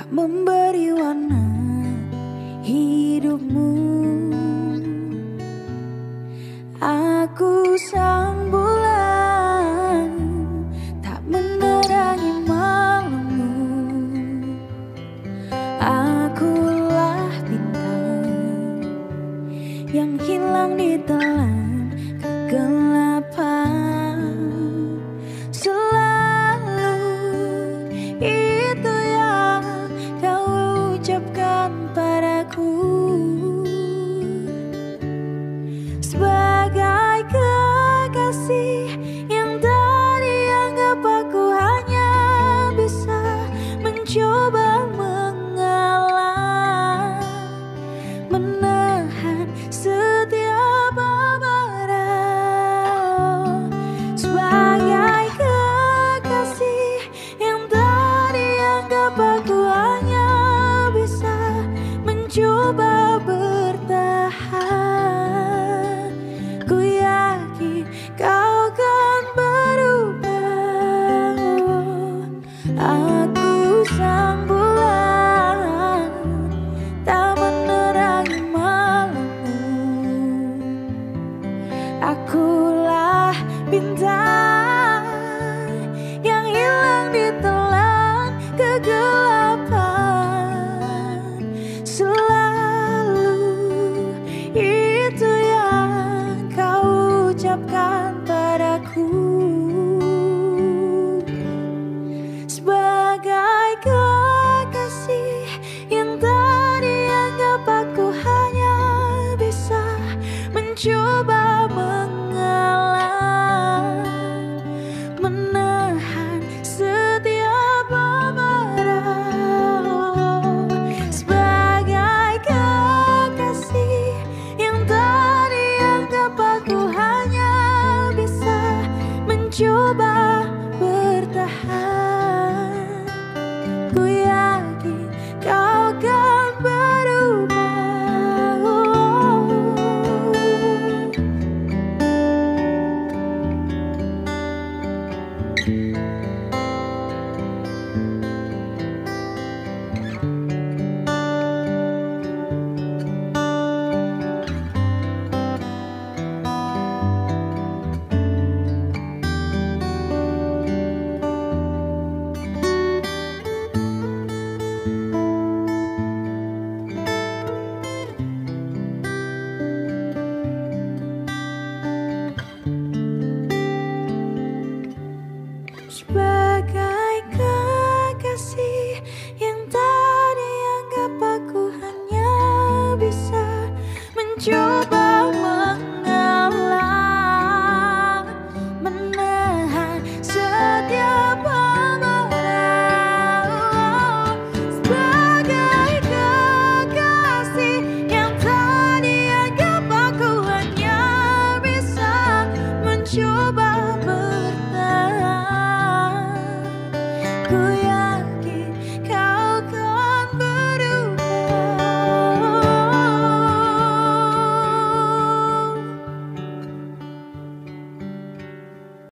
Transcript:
memberi warna hidupmu. Aku sang bulan, tak menerangi malammu. Akulah bintang yang hilang di telan kegelapan. Selalu itu yang kau ucapkan padaku, sebagai kekasih yang tadi anggap aku hanya bisa mencoba mengalah, menahan setiap amarah. Sebagai kekasih yang tadi anggap aku hanya bisa mencoba bertahan, ku yakin kau kan berubah. Aku sang bulan, tak menerangi malammu. Akulah bintang yang hilang di telan kegelapan. Selalu itu yang kau ucapkan padaku, sebagai kekasih yang tadi anggap aku hanya bisa mencoba mengalah, menahan setiap amarah. Sebagai kekasih yang tadi anggap aku hanya bisa mencoba bertahan, ku yakin kau kan berubah. Sebagai kekasih yang tadi anggap aku hanya bisa mencoba